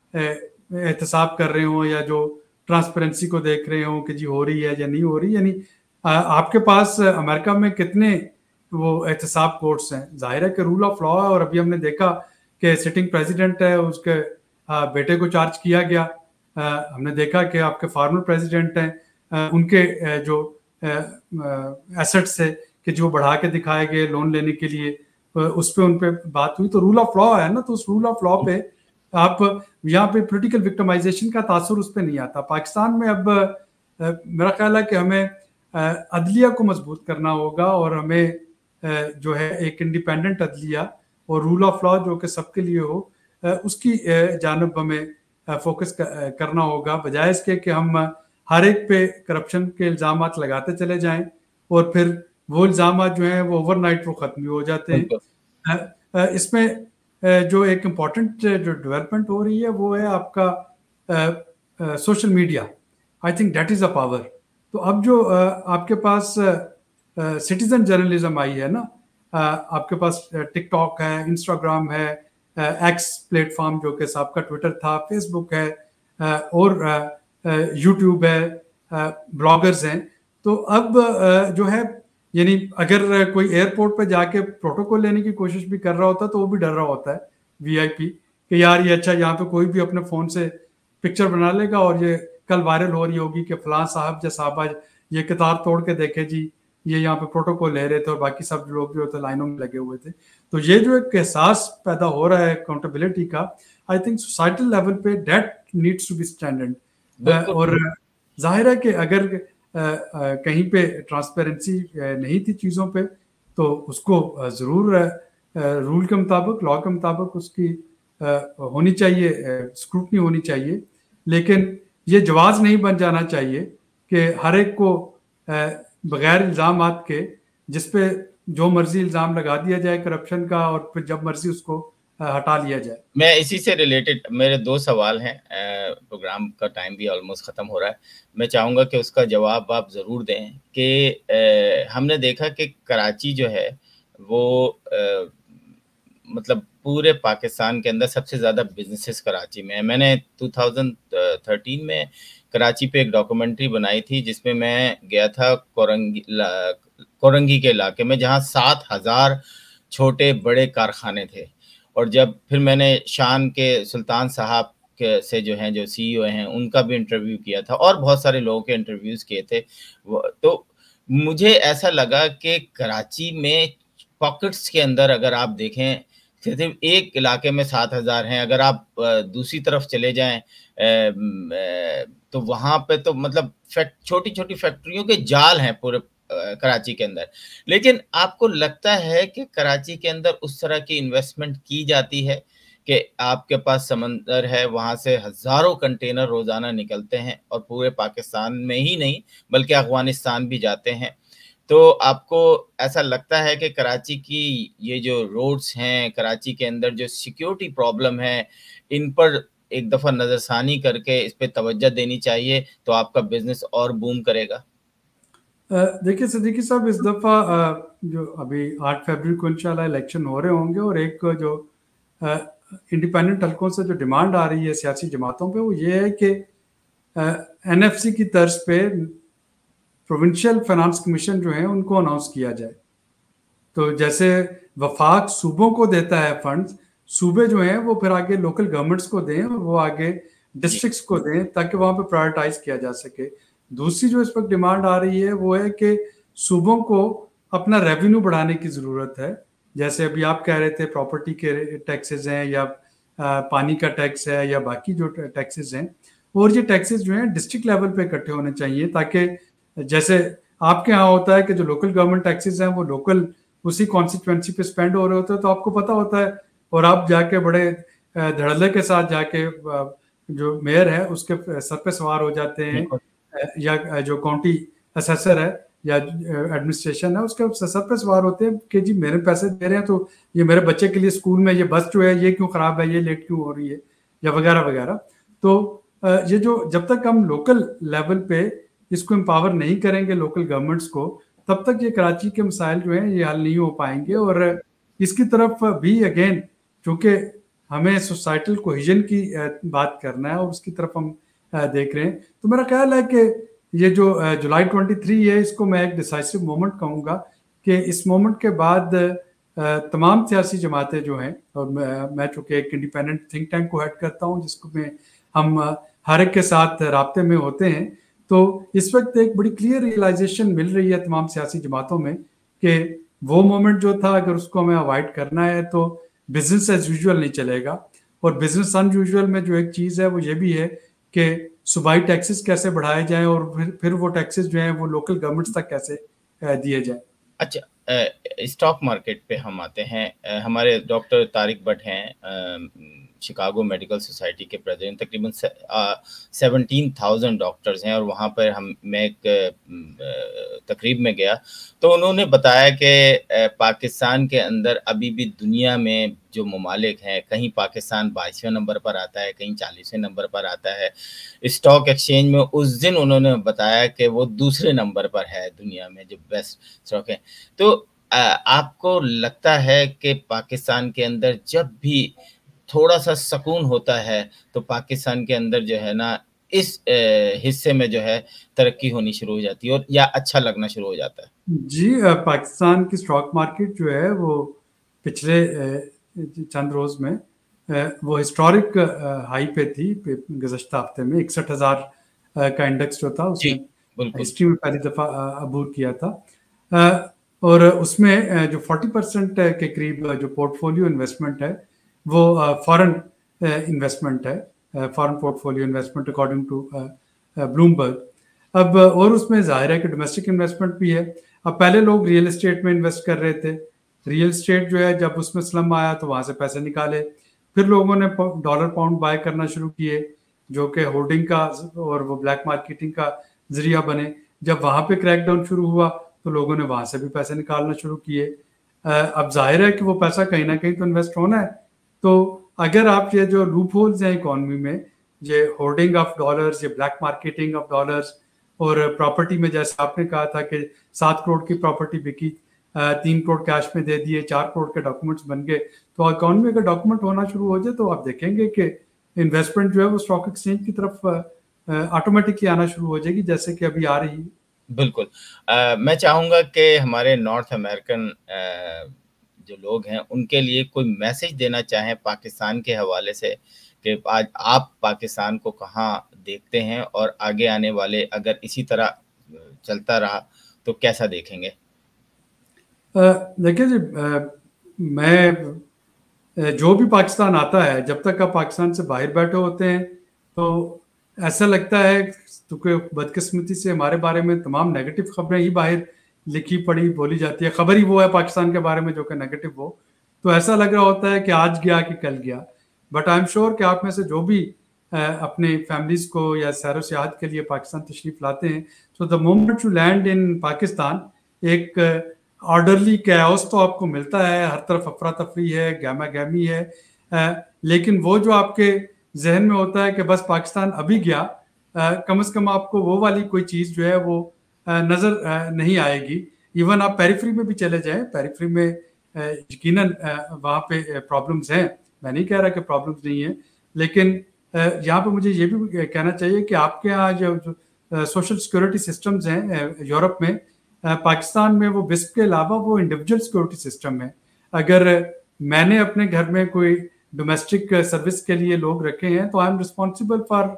D: एहतसाब कर रहे हों या जो ट्रांसपेरेंसी को देख रहे हों कि जी हो रही है या नहीं हो रही। यानी आपके पास अमेरिका में कितने वो एहतसाब कोर्ट्स हैं, जाहिर है कि रूल ऑफ लॉ है। और अभी हमने देखा कि सिटिंग प्रेसिडेंट है, उसके बेटे को चार्ज किया गया। हमने देखा कि आपके फॉर्मर प्रेसिडेंट हैं, उनके जो एसेट्स है कि जो बढ़ा के दिखाए गए लोन लेने के लिए, उस पर उन पर बात हुई। तो रूल ऑफ लॉ है ना, तो उस रूल ऑफ लॉ पे आप यहाँ पे पॉलिटिकल विक्टिमाइजेशन का तासुर उस पर नहीं आता। पाकिस्तान में अब मेरा ख्याल है कि हमें अदलिया को मजबूत करना होगा और हमें जो है एक इंडिपेंडेंट अदलिया और रूल ऑफ लॉ जो कि सबके लिए हो, उसकी जानब हमें फोकस करना होगा, बजाय इसके कि हम हर एक पे करप्शन के इल्ज़ाम लगाते चले जाएं और फिर वो इल्ज़ाम जो हैं वो ओवरनाइट वो ख़त्म हो जाते हैं। इसमें जो एक इम्पॉर्टेंट जो डेवलपमेंट हो रही है वो है आपका social media. I think that is a power. तो अब जो आपके पास सिटीजन जर्नलिज्म आई है ना, आपके पास टिकटॉक है, इंस्टाग्राम है, एक्स प्लेटफॉर्म जो कि आपका ट्विटर था, फेसबुक है, और यूट्यूब है, ब्लॉगर्स हैं। तो अब जो है यानी अगर कोई एयरपोर्ट पे जाके प्रोटोकॉल लेने की कोशिश भी कर रहा होता है तो वो भी डर रहा होता है वीआईपी कि यार ये अच्छा यहाँ पे कोई भी अपने फ़ोन से पिक्चर बना लेगा और ये कल वायरल हो रही होगी कि फलां साहब या साहबा ये कतार तोड़ के देखे जी ये यहाँ पे प्रोटोकॉल ले रहे थे और बाकी सब लोग जो थे लाइनों में लगे हुए थे। तो ये जो एक एहसास पैदा हो रहा है अकाउंटेबिलिटी का, आई थिंक सोसाइटल लेवल पे that needs to be standard. और जाहिर है कि अगर आ, आ, कहीं पे ट्रांसपेरेंसी नहीं थी चीज़ों पे तो उसको ज़रूर रूल के मुताबिक, लॉ के मुताबिक उसकी आ, होनी चाहिए, स्क्रूटनी होनी चाहिए। लेकिन ये जवाज़ नहीं बन जाना चाहिए कि हर एक को आ, बगैर इल्ज़ामात के जिस पे जो मर्जी इल्ज़ाम लगा दिया जाए करप्शन का और फिर जब मर्जी उसको हटा लिया जाए।
A: मैं इसी से रिलेटेड मेरे दो सवाल हैं, प्रोग्राम का टाइम भी ऑलमोस्ट ख़त्म हो रहा है, मैं चाहूँगा कि उसका जवाब आप ज़रूर दें कि हमने देखा कि कराची जो है वो आ, मतलब पूरे पाकिस्तान के अंदर सबसे ज़्यादा बिजनेसेस कराची में है। मैंने दो हज़ार तेरह में कराची पे एक डॉक्यूमेंट्री बनाई थी जिसमें मैं गया था कोरंगी कोरंगी के इलाके में, जहाँ सात हज़ार छोटे बड़े कारखाने थे। और जब फिर मैंने शान के सुल्तान साहब के से जो हैं जो सीईओ हैं उनका भी इंटरव्यू किया था और बहुत सारे लोगों के इंटरव्यूज़ किए थे। तो मुझे ऐसा लगा कि कराची में पॉकेट्स के अंदर अगर आप देखें صرف ایک علاقے میں سات ہزار ہیں. اگر آپ دوسری طرف چلے جائیں تو وہاں پہ تو مطلب چھوٹی چھوٹی فیکٹریوں کے جال ہیں پورے کراچی کے اندر. لیکن آپ کو لگتا ہے کہ کراچی کے اندر اس طرح کی انویسٹمنٹ کی جاتی ہے کہ آپ کے پاس سمندر ہے, وہاں سے ہزاروں کنٹینر روزانہ نکلتے ہیں اور پورے پاکستان میں ہی نہیں بلکہ افغانستان بھی جاتے ہیں, تو آپ کو ایسا لگتا ہے کہ کراچی کی یہ جو روڈز ہیں, کراچی کے اندر جو سیکیورٹی پرابلم ہے, ان پر ایک دفعہ نظر ثانی کر کے اس پہ توجہ دینی چاہیے تو آپ کا بزنس اور بوم کرے گا؟
D: دیکھیے صدیقی صاحب, اس دفعہ جو ابھی آٹھ فیبرری کو انشاءاللہ الیکشن ہو رہے ہوں گے, اور ایک جو انڈیپینڈنٹ حلقوں سے جو ڈیمانڈ آ رہی ہے سیاسی جماعتوں پہ وہ یہ ہے کہ این ایف سی کی طرز پہ پروونشل فائنانس کمیشن جو ہیں ان کو اناؤنس کیا جائے. تو جیسے وفاق صوبوں کو دیتا ہے فنڈز, صوبے جو ہیں وہ پھر آگے لوکل گورنمنٹس کو دیں اور وہ آگے ڈسٹرکٹس کو دیں تاکہ وہاں پہ پرائرٹائز کیا جا سکے. دوسری جو اس وقت ڈیمانڈ آ رہی ہے وہ ہے کہ صوبوں کو اپنا ریونیو بڑھانے کی ضرورت ہے. جیسے ابھی آپ کہہ رہے تھے پراپرٹی کے ٹیکسز ہیں یا پانی کا ٹیکس ہے یا باقی جو ٹیکسز ہیں, اور یہ ٹیکسز جو ہیں ڈسٹرکٹ لیول پہ اکٹھے ہونے چاہیے تاکہ جیسے آپ کے ہاں ہوتا ہے کہ جو لوکل گورنمنٹ ٹیکسز ہیں وہ لوکل اسی کانسٹیٹوینسی پہ اسپینڈ ہو رہے ہوتے ہیں تو آپ کو پتہ ہوتا ہے, اور آپ جا کے بڑے دھڑلے کے ساتھ جا کے جو میئر ہے اس کے سر پہ سوار ہو جاتے ہیں, یا جو کاؤنٹی اسیسر ہے یا ایڈمنسٹریشن ہے اس کے سر پہ سوار ہوتے ہیں کہ جی میرے پیسے دے رہے ہیں تو یہ میرے بچے کے لیے اسکول میں یہ بس جو ہے یہ کیوں خراب ہے, یہ لیٹ کیوں ہو رہی ہے, یا وغیرہ وغیرہ. تو یہ جو جب تک ہم لوکل لیول پہ اس کو امپاور نہیں کریں گے لوکل گورنمنٹس کو, تب تک یہ کراچی کے مسائل جو ہیں یہ حل نہیں ہو پائیں گے. اور اس کی طرف بھی اگین چونکہ ہمیں سوسائٹل کوہیژن کی بات کرنا ہے اور اس کی طرف ہم دیکھ رہے ہیں, تو میرا خیال ہے کہ یہ جو جولائی ٹوئنٹی تھری ہے اس کو میں ایک ڈیسائسو مومنٹ کہوں گا کہ اس مومنٹ کے بعد تمام سیاسی جماعتیں جو ہیں, اور میں چونکہ ایک انڈیپینڈنٹ تھنک ٹینک کو ہیڈ کرتا ہوں جس کو میں ہم ہر ایک کے ساتھ رابطے میں ہوتے ہیں, تو اس وقت ایک بڑی کلیئر ریئلائزیشن مل رہی ہے تمام سیاسی جماعتوں میں کہ وہ مومنٹ جو تھا اگر اس کو ہمیں اوائڈ کرنا ہے تو بزنس ایز یوزول نہیں چلے گا. اور بزنس ان یوزول میں جو ایک چیز ہے وہ یہ بھی ہے کہ صوبائی ٹیکسز کیسے بڑھائے جائیں اور پھر پھر وہ ٹیکسز جو ہیں وہ لوکل گورنمنٹس تک کیسے دیے جائیں.
A: اچھا, اسٹاک مارکیٹ پہ ہم آتے ہیں. ہمارے ڈاکٹر طارق بٹ ہیں, شکاگو میڈیکل سوسائٹی کے پریزیڈنٹ, تقریباً سیونٹین تھاؤزینڈ ڈاکٹرز ہیں, اور وہاں پر ہم میں ایک تقریب میں گیا تو انہوں نے بتایا کہ پاکستان کے اندر ابھی بھی دنیا میں جو ممالک ہیں, کہیں پاکستان بائیسویں نمبر پر آتا ہے, کہیں چالیسویں نمبر پر آتا ہے. اسٹاک ایکسچینج میں اس دن انہوں نے بتایا کہ وہ دوسرے نمبر پر ہے دنیا میں جو بیسٹ اسٹاک ہے. تو آپ کو لگتا ہے کہ پاکستان کے اندر جب بھی تھوڑا سا سکون ہوتا ہے تو پاکستان کے اندر جو ہے نا اس حصے میں جو ہے ترقی ہونی شروع ہو جاتی ہے اور یا اچھا لگنا شروع ہو جاتا ہے؟
D: جی, پاکستان کی اسٹاک مارکیٹ جو ہے وہ پچھلے چند روز میں وہ ہسٹورک ہائی پہ تھی. گزشتہ ہفتے میں اکسٹھ ہزار کا انڈیکس جو تھا اس نے ہسٹری میں پہلی دفعہ عبور کیا تھا, اور اس میں جو فورٹی پرسینٹ کے قریب جو پورٹ فولیو انویسٹمنٹ ہے وہ فارن انویسٹمنٹ ہے, foreign portfolio investment according to Bloomberg. اب اور اس میں ظاہر ہے کہ ڈومیسٹک انویسٹمنٹ بھی ہے. اب پہلے لوگ ریئل اسٹیٹ میں انویسٹ کر رہے تھے, ریئل اسٹیٹ جو ہے جب اس میں سلم آیا تو وہاں سے پیسے نکالے, پھر لوگوں نے ڈالر پاؤنڈ بائی کرنا شروع کیے جو کہ ہولڈنگ کا اور وہ بلیک مارکیٹنگ کا ذریعہ بنے. جب وہاں پہ کریک ڈاؤن شروع ہوا تو لوگوں نے وہاں سے بھی پیسے نکالنا شروع کیے. اب ظاہر ہے کہ وہ پیسہ کہیں نہ کہیں تو انویسٹ ہونا ہے. تو اگر آپ یہ جو لوپ ہولز ہیں اکانومی میں, یہ ہولڈنگ آف ڈالرز, یہ بلیک مارکیٹنگ آف ڈالرز, اور پراپرٹی میں جیسے آپ نے کہا تھا کہ سات کروڑ کی پراپرٹی بکی, تین کروڑ کیش میں دے دیے, چار کروڑ کے ڈاکومنٹس بن گئے, تو اکانومی کا ڈاکومنٹ ہونا شروع ہو جائے تو آپ دیکھیں گے کہ انویسٹمنٹ جو ہے وہ اسٹاک ایکسچینج کی طرف آٹومیٹکلی آنا شروع ہو جائے گی جیسے کہ ابھی آ رہی ہے.
A: بالکل. میں چاہوں گا کہ ہمارے نارتھ امریکن جو لوگ ہیں ان کے لیے کوئی میسج دینا چاہیں پاکستان کے حوالے سے کہ آج آپ پاکستان کو کہاں دیکھتے ہیں اور آگے آنے والے اگر اسی طرح چلتا رہا تو کیسا دیکھیں گے؟
D: دیکھیں جی, میں जो भी पाकिस्तान आता है, जब तक आप पाकिस्तान से बाहर बैठे होते हैं तो ऐसा लगता है, क्योंकि बदकिस्मती से हमारे बारे में तमाम नेगेटिव खबरें ही बाहर लिखी पढ़ी बोली जाती है, खबर ही वो है पाकिस्तान के बारे में जो कि नेगेटिव हो, तो ऐसा लग रहा होता है कि आज गया कि कल गया। बट आई एम श्योर कि आप में से जो भी अपने फैमिलीज को या सैर सियाहत के लिए पाकिस्तान तशरीफ लाते हैं, so the moment you land in Pakistan एक ऑर्डरली कैओस तो आपको मिलता है, हर तरफ अफरा तफरी है, गहमा गहमी है, लेकिन वो जो आपके जहन में होता है कि बस पाकिस्तान अभी गया, कम से कम आपको वो वाली कोई चीज़ जो है वो नज़र नहीं आएगी। इवन आप पेरिफेरी में भी चले जाएं, पेरिफेरी में यकीनन वहाँ पे प्रॉब्लम्स हैं, मैं नहीं कह रहा कि प्रॉब्लम्स नहीं है, लेकिन यहाँ पे मुझे ये भी कहना चाहिए कि आपके यहाँ जो, जो सोशल सिक्योरिटी सिस्टम्स हैं यूरोप में, पाकिस्तान में वो बिस्प के अलावा वो इंडिविजुअल सिक्योरिटी सिस्टम है। अगर मैंने अपने घर में कोई डोमेस्टिक सर्विस के लिए लोग रखे हैं तो I am responsible for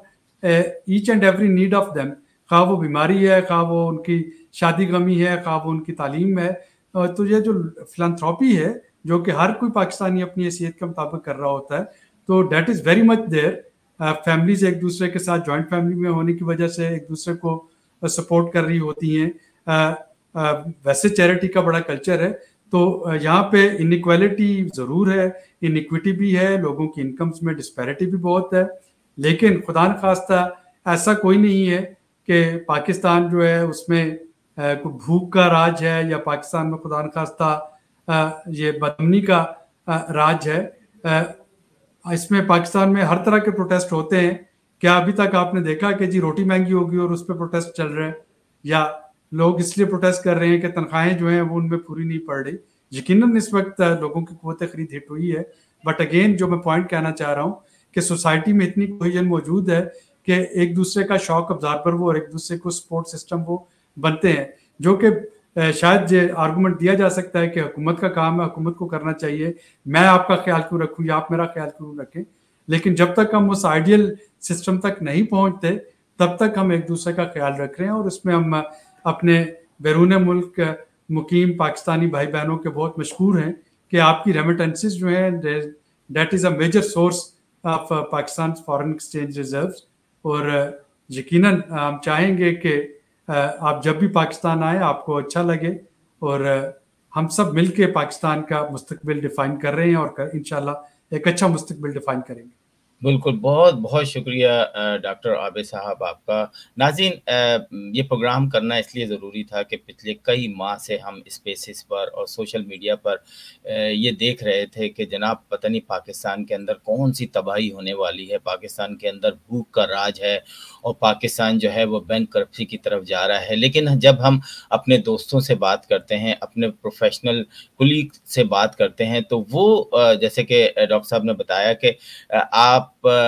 D: each and every need of them, खा वो बीमारी है, खा वो उनकी शादी गमी है, खा वो उनकी तालीम है। तो ये जो फिलैंथ्रोपी है जो कि हर कोई पाकिस्तानी अपनी हैसियत के मुताबिक कर रहा होता है, तो that is very much there. Families एक दूसरे के साथ जॉइंट फैमिली में होने की वजह से एक दूसरे को सपोर्ट कर रही होती हैं। uh, uh, वैसे चैरिटी का बड़ा कल्चर है, तो यहाँ पे इनइक्वालिटी ज़रूर है, इनइक्विटी भी है, लोगों की इनकम्स में डिस्पैरिटी भी बहुत है, लेकिन खुदा न खास्ता ऐसा कोई नहीं है कि पाकिस्तान जो है उसमें कोई भूख का राज है या पाकिस्तान में खुदा न खास्ता ये बदअमनी का राज है। इसमें पाकिस्तान में हर तरह के प्रोटेस्ट होते हैं। क्या अभी तक आपने देखा कि जी रोटी महंगी होगी और उस पर प्रोटेस्ट चल रहे हैं, या लोग इसलिए प्रोटेस्ट कर रहे हैं कि तनख्वाहें जो हैं वो उनमें पूरी नहीं पड़ रही? यकीनन इस वक्त लोगों की क़ुव्वत खरीद हिट हुई है, बट अगेन जो मैं पॉइंट कहना चाह रहा हूँ कि सोसाइटी में इतनी कोहेजन मौजूद है कि एक दूसरे का शॉक अब्जॉर्बर वो और एक दूसरे को सपोर्ट सिस्टम वो बनते हैं, जो कि शायद ये आर्गूमेंट दिया जा सकता है कि हुकूमत का काम है, हुकूमत को करना चाहिए, मैं आपका ख्याल क्यों रखूँ या आप मेरा ख्याल क्यों रखें। लेकिन जब तक हम उस आइडियल सिस्टम तक नहीं पहुँचते तब तक हम एक दूसरे का ख्याल रख रहे हैं, और उसमें हम अपने बैरून मुल्क मुकीम पाकिस्तानी भाई बहनों के बहुत मशहूर हैं कि आपकी रेमिटेंसेस जो हैं that is a major source of Pakistan foreign exchange reserves, और यकीनन हम चाहेंगे कि आप जब भी पाकिस्तान आए आपको अच्छा लगे, और हम सब मिलके पाकिस्तान का मुस्तकबिल डिफाइन कर रहे हैं और इंशाल्लाह एक अच्छा मुस्तकबिल डिफाइन करेंगे।
A: बिल्कुल, बहुत बहुत शुक्रिया डॉक्टर आबिद साहब आपका। नाज़रीन, ये प्रोग्राम करना इसलिए ज़रूरी था कि पिछले कई माह से हम स्पेसेस पर और सोशल मीडिया पर ये देख रहे थे कि जनाब पता नहीं पाकिस्तान के अंदर कौन सी तबाही होने वाली है, पाकिस्तान के अंदर भूख का राज है और पाकिस्तान जो है वो बैंक करप्सी की तरफ जा रहा है। लेकिन जब हम अपने दोस्तों से बात करते हैं, अपने प्रोफेशनल कुलीग से बात करते हैं, तो वो जैसे कि डॉक्टर साहब ने बताया कि आप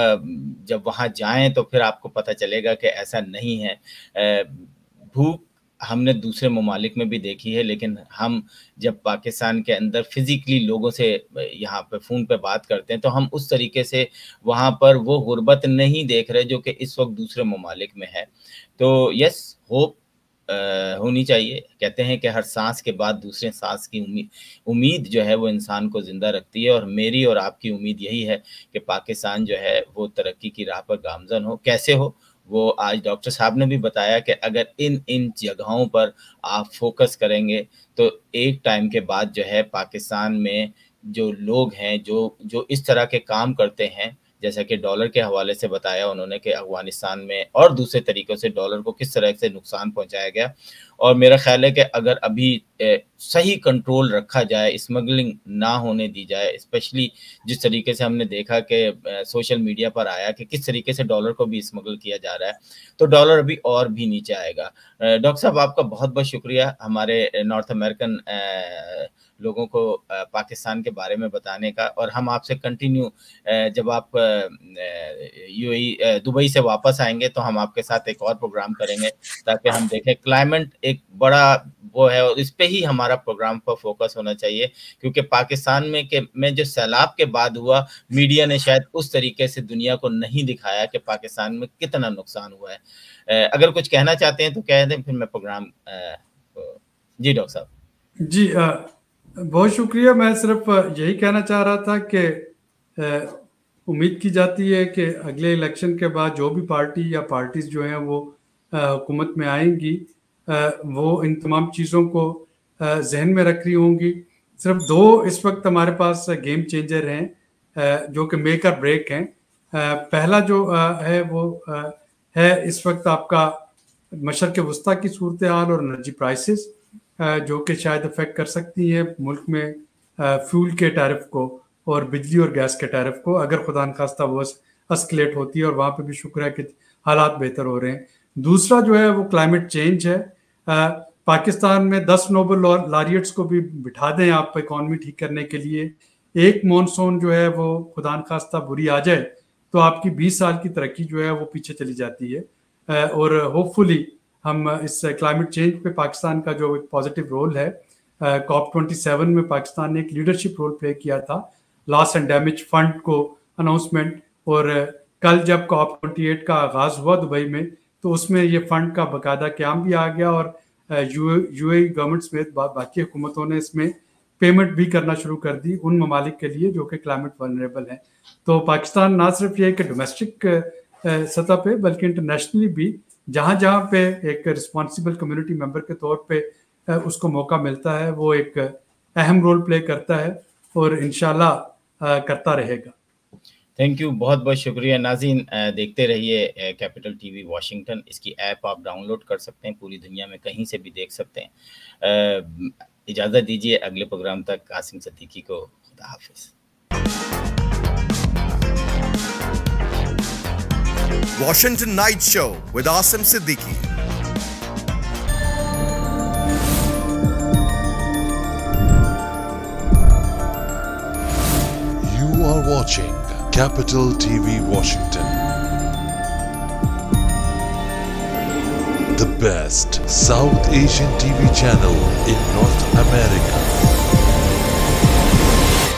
A: जब वहाँ जाएं तो फिर आपको पता चलेगा कि ऐसा नहीं है। भूख हमने दूसरे ममालिक में भी देखी है, लेकिन हम जब पाकिस्तान के अंदर फिज़िकली लोगों से यहाँ पे फ़ोन पे बात करते हैं तो हम उस तरीके से वहाँ पर वो गुर्बत नहीं देख रहे जो कि इस वक्त दूसरे ममालिक में है। तो यस, होप होनी चाहिए। कहते हैं कि हर सांस के बाद दूसरे सांस की उम्मीद उम्मीद जो है वो इंसान को ज़िंदा रखती है, और मेरी और आपकी उम्मीद यही है कि पाकिस्तान जो है वो तरक्की की राह पर गामज़न हो। कैसे हो वो आज डॉक्टर साहब ने भी बताया कि अगर इन इन जगहों पर आप फोकस करेंगे तो एक टाइम के बाद जो है पाकिस्तान में जो लोग हैं जो जो इस तरह के काम करते हैं, जैसा कि डॉलर के हवाले से बताया उन्होंने कि अफगानिस्तान में और दूसरे तरीक़ों से डॉलर को किस तरह से नुकसान पहुंचाया गया, और मेरा ख्याल है कि अगर अभी ए, सही कंट्रोल रखा जाए, स्मगलिंग ना होने दी जाए, स्पेशली जिस तरीके से हमने देखा कि सोशल मीडिया पर आया कि किस तरीके से डॉलर को भी स्मगल किया जा रहा है, तो डॉलर अभी और भी नीचे आएगा। डॉक्टर साहब आपका बहुत बहुत शुक्रिया हमारे नॉर्थ अमेरिकन लोगों को पाकिस्तान के बारे में बताने का, और हम आपसे कंटिन्यू जब आप यूएई दुबई से वापस आएंगे तो हम आपके साथ एक और प्रोग्राम करेंगे ताकि हम देखें। क्लाइमेट एक बड़ा वो है और इस पे ही हमारा प्रोग्राम पर फोकस होना चाहिए, क्योंकि पाकिस्तान में के में जो सैलाब के बाद हुआ, मीडिया ने शायद उस तरीके से दुनिया को नहीं दिखाया कि पाकिस्तान में कितना नुकसान हुआ है। अगर कुछ कहना चाहते हैं तो कह दें, फिर मैं प्रोग्राम। जी डॉक्टर साहब।
D: जी आ, बहुत शुक्रिया। मैं सिर्फ यही कहना चाह रहा था कि उम्मीद की जाती है कि अगले इलेक्शन के बाद जो भी पार्टी या पार्टीज जो हैं वो हुकूमत में आएंगी वो इन तमाम चीज़ों को जहन में रख रही होंगी। सिर्फ दो इस वक्त हमारे पास गेम चेंजर हैं जो कि मेक और ब्रेक हैं। पहला जो है वो है इस वक्त आपका मशरक़ वस्ता की सूरत हाल और एनर्जी प्राइसेस जो कि शायद अफेक्ट कर सकती हैं मुल्क में फ्यूल के टैरिफ को और बिजली और गैस के टैरिफ को, अगर खुदा न खास्ता वो एस्केलेट होती है, और वहाँ पे भी शुक्र है कि हालात बेहतर हो रहे हैं। दूसरा जो है वो क्लाइमेट चेंज है। आ, पाकिस्तान में दस नोबल लॉरियट्स को भी बिठा दें आप इकॉनमी ठीक करने के लिए, एक मॉनसून जो है वो खुदा न खास्ता बुरी आ जाए तो आपकी बीस साल की तरक्की जो है वो पीछे चली जाती है। आ, और होपफुली हम इस क्लाइमेट चेंज पे पाकिस्तान का जो एक पॉजिटिव रोल है, कॉप ट्वेंटी सेवन में पाकिस्तान ने एक लीडरशिप रोल प्ले किया था, लॉस एंड डैमेज फंड को अनाउंसमेंट, और कल जब कॉप ट्वेंटी एट का आगाज़ हुआ दुबई में तो उसमें ये फंड का बाकायदा क़याम भी आ गया और यूएई गवर्नमेंट समेत बाकी हुकूमतों ने इसमें पेमेंट भी करना शुरू कर दी उन ममालिक के लिए जो कि क्लाइमेट वल्नरेबल हैं। तो पाकिस्तान ना सिर्फ ये कि डोमेस्टिक सतह पे बल्कि इंटरनेशनली भी जहाँ जहाँ पे एक रिस्पॉन्सिबल कम्युनिटी मेंबर के तौर पे उसको मौका मिलता है वो एक अहम रोल प्ले करता है और इंशाल्लाह करता रहेगा।
A: थैंक यू, बहुत बहुत शुक्रिया। नाज़रीन, देखते रहिए कैपिटल टीवी वाशिंगटन। इसकी ऐप आप डाउनलोड कर सकते हैं, पूरी दुनिया में कहीं से भी देख सकते हैं। इजाज़त दीजिए अगले प्रोग्राम तक। आसिम सिद्दीकी को खुदा हाफिज़।
C: Washington Night Show with Asim Siddiqui.
E: You are watching Capital T V Washington, the best South Asian T V channel in North America.